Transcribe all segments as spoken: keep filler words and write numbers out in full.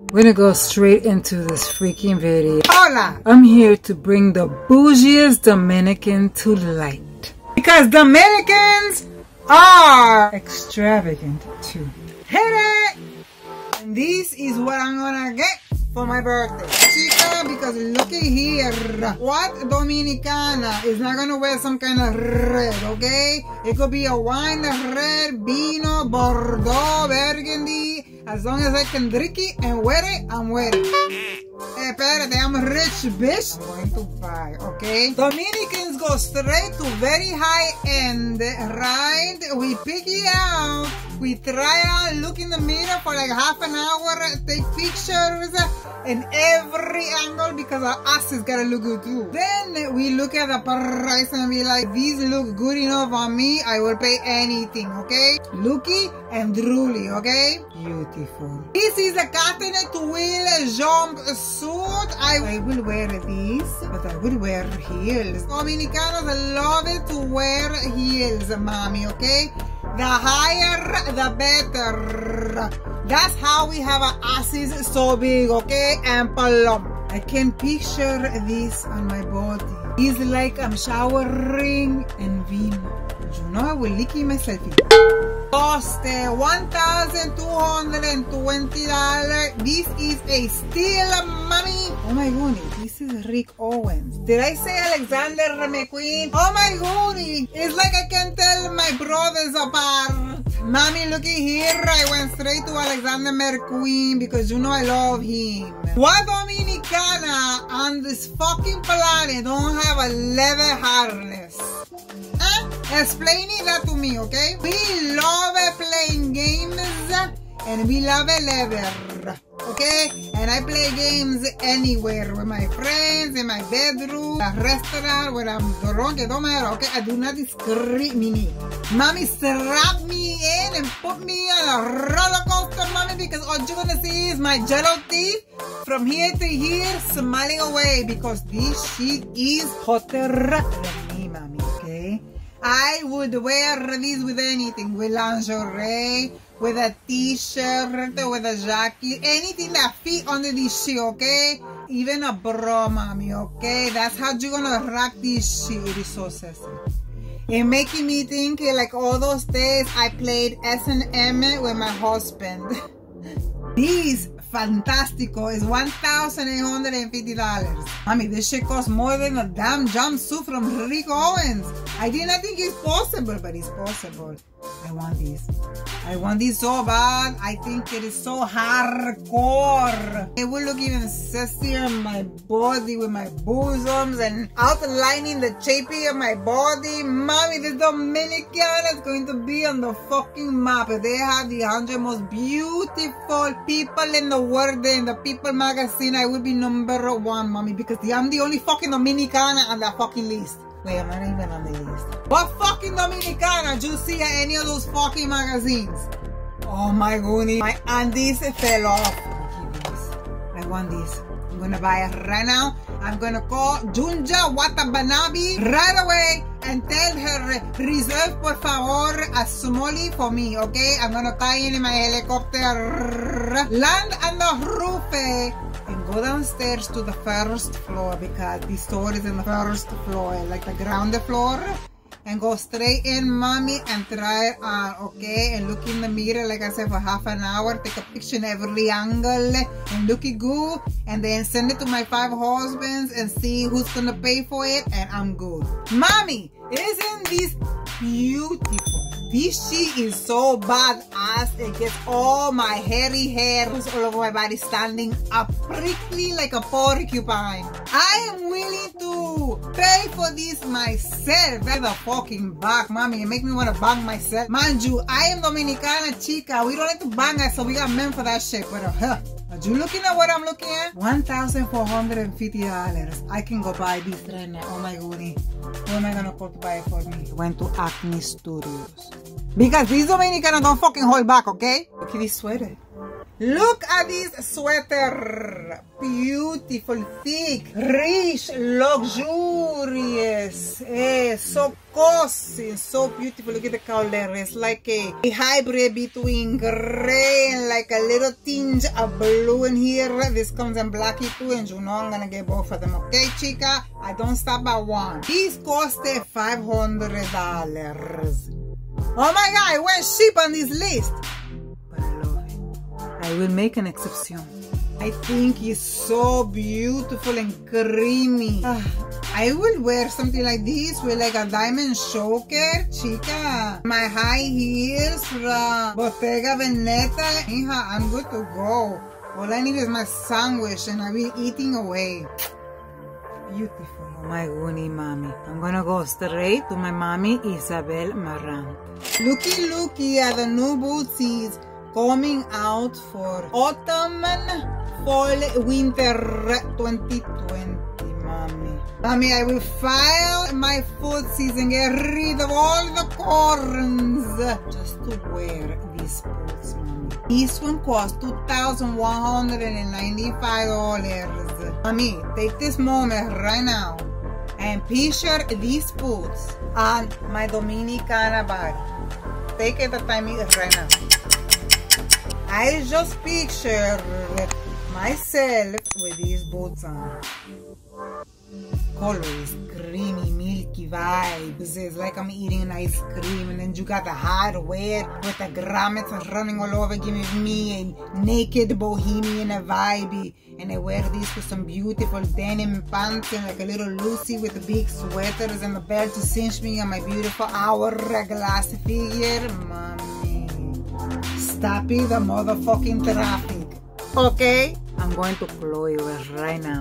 We're gonna go straight into this freaking video. Hola! I'm here to bring the bougiest Dominican to light. Because Dominicans are extravagant too. Hit it! And this is what I'm gonna get for my birthday. Chica, because look at here. What Dominicana is not gonna wear some kind of red, okay? It could be a wine red, vino, Bordeaux, Burgundy. As long as I can drink it and wear it, I'm wearing it. Hey, espérate, I'm rich, bitch. I'm going to buy, okay? Dominicans go straight to very high end, right? We pick it out. We try out, look in the mirror for like half an hour, take pictures in every angle because our asses gotta look good too. Then we look at the price and be like, these look good enough on me, I will pay anything, okay? Looky and drooly, okay? Beautiful. This is a cotton twill jumpsuit. I, I will wear this, but I will wear heels. Dominicanos love it to wear heels, mommy, okay? The higher, the better. That's how we have our asses so big, okay? And plump. I can picture this on my body. It's like I'm showering in vino. You know I will lick myself. Cost one thousand two hundred twenty dollars. This is a steal, mommy. Oh my goodness, this is Rick Owens. Did I say Alexander McQueen? Oh my goodness, it's like I can tell my brothers apart. Mommy, looky here, I went straight to Alexander McQueen because you know I love him. What Dominicana on this fucking planet don't have a leather harness? Huh? Explain that to me, okay? We love playing games and we love leather, okay? And I play games anywhere with my friends, in my bedroom, a restaurant, when I'm drunk, it don't matter, okay? I do not discriminate. Mommy, strap me in and put me on a roller coaster, mommy, because all you're gonna see is my jello teeth from here to here smiling away because this shit is hotter than me, mommy, okay? I would wear this with anything, with lingerie, with a t-shirt, with a jacket, anything that fit under this shit, okay? Even a bra, mommy, okay? That's how you're gonna rock this shit. It is so sexy. It making me think like all those days I played S and M with my husband. These Fantastico is one thousand eight hundred fifty dollars. I mean, this shit costs more than a damn jumpsuit from Rick Owens. I did not think it's possible, but it's possible. I want this. I want this so bad. I think it is so hardcore. It will look even sexier on my body with my bosoms and outlining the shape of my body. Mommy, the Dominican is going to be on the fucking map. They have the one hundred most beautiful people in the world. In the People magazine, I will be number one, mommy, because I'm the only fucking Dominicana on that fucking list. Wait, I'm not even on the list. What fucking Dominicana do you see at any of those fucking magazines? Oh my goodness. My undies fell off. I want this. I'm gonna buy it right now. I'm gonna call Junja Watanabe right away and tell her, reserve por favor a smallie for me, okay? I'm gonna tie in my helicopter, land on the roof, and go downstairs to the first floor because the store is in the first floor, like the ground floor. And go straight in, mommy, and try it on, okay? And look in the mirror, like I said, for half an hour. Take a picture in every angle and look it good. And then send it to my five husbands and see who's gonna pay for it. And I'm good. Mommy, isn't this beautiful? This shit is so badass. It gets all my hairy hairs all over my body standing up prickly like a porcupine. I am willing to pay for this myself. Get the fucking back, mommy. It make me want to bang myself. Mind you, I am Dominicana, chica. We don't need to bang us, so we got men for that shit. But uh, huh. Are you looking at what I'm looking at? one thousand four hundred fifty dollars. I can go buy this right now. Oh my goodness. Who am I gonna call to buy it for me? Went to Acne Studios. Because these Dominicanos don't fucking hold back, okay? Look at this sweater. Look at this sweater. Beautiful, thick, rich, luxurious. Eh, so cozy, so beautiful. Look at the color. It's like a, a hybrid between gray and like a little tinge of blue in here. This comes in blacky too, and you know I'm gonna get both of them. Okay, chica? I don't stop at one. These cost five hundred dollars. Oh my God, I went cheap on this list. But I love it. I will make an exception. I think it's so beautiful and creamy. Uh, I will wear something like this with like a diamond choker, chica. My high heels from Bottega Veneta. Hija, I'm good to go. All I need is my sandwich and I'll be eating away. Beautiful. Oh my goodness, mommy. I'm gonna go straight to my mommy, Isabel Marant. Looky, looky at the new booties coming out for autumn, fall, winter twenty twenty, mommy. Mommy, I will file my footsies and get rid of all the corns just to wear these boots, mommy. This one costs two thousand one hundred ninety-five dollars. Mommy, take this moment right now and picture these boots on my Dominicana body. Take it the time right now. I just picture myself with these boots on. Color is creamy, milky vibes. It's like I'm eating an ice cream, and then you got the hot wet with the grommets running all over, giving me a naked bohemian vibe. And I wear these with some beautiful denim pants and like a little Lucy with the big sweaters and the belt to cinch me on my beautiful hourglass figure. Mommy, stop it, the motherfucking traffic. Okay? I'm going to Chloe right now.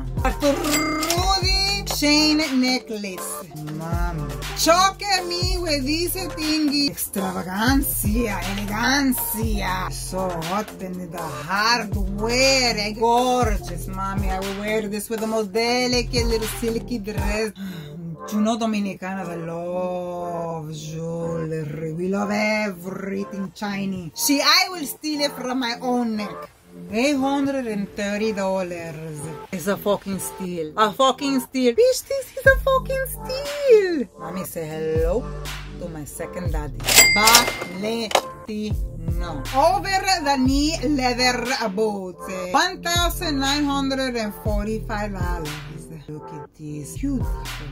Rudy chain necklace. Mom, choque me with this thingy. Extravagancia, elegancia. So hot and the hardware. Gorgeous, mommy. I will wear this with the most delicate little silky dress. You know Dominicana love jewelry. We love everything shiny. See, I will steal it from my own neck. eight hundred thirty dollars. It's a fucking steal. A fucking steal. Bitch, this is a fucking steal. Mommy, say hello to my second daddy. Valentino. Over the knee leather boots. one thousand nine hundred forty-five dollars. Look at this. Beautiful.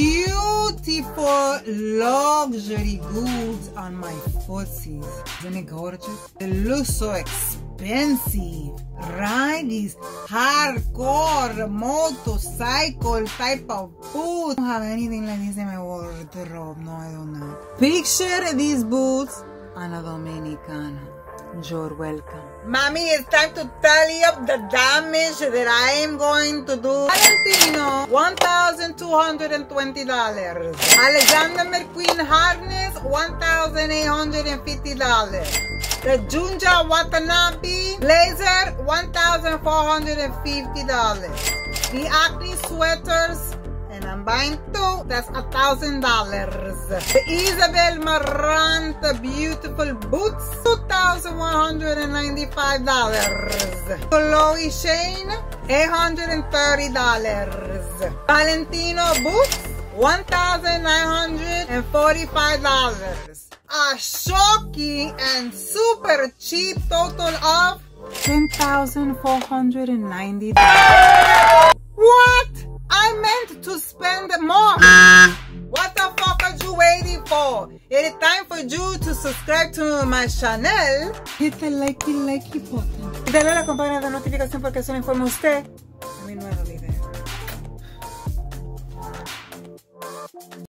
Beautiful luxury goods on my footsies. Isn't it gorgeous? It looks so expensive, right? These hardcore motorcycle type of boots. I don't have anything like this in my wardrobe. No, I don't know. Picture these boots on a Dominicana. You're welcome. Mommy, it's time to tally up the damage that I am going to do. Valentino, one thousand two hundred twenty dollars. Alexander McQueen harness, one thousand eight hundred fifty dollars. The Junja Watanabe blazer, one thousand four hundred fifty dollars. The Acne sweaters, and I'm buying two, that's a thousand dollars. The Isabel Marant beautiful boots, two thousand one hundred ninety-five dollars. Chloe Shane, eight hundred thirty dollars. Valentino boots, one thousand nine hundred forty-five dollars. A shocking and super cheap total of ten thousand four hundred ninety dollars. What? I meant to spend more. What the fuck are you waiting for? It is time for you to subscribe to my channel. Hit the likey likey button. Y dale a la campana de notificación porque eso le informa a usted a mi nuevo video.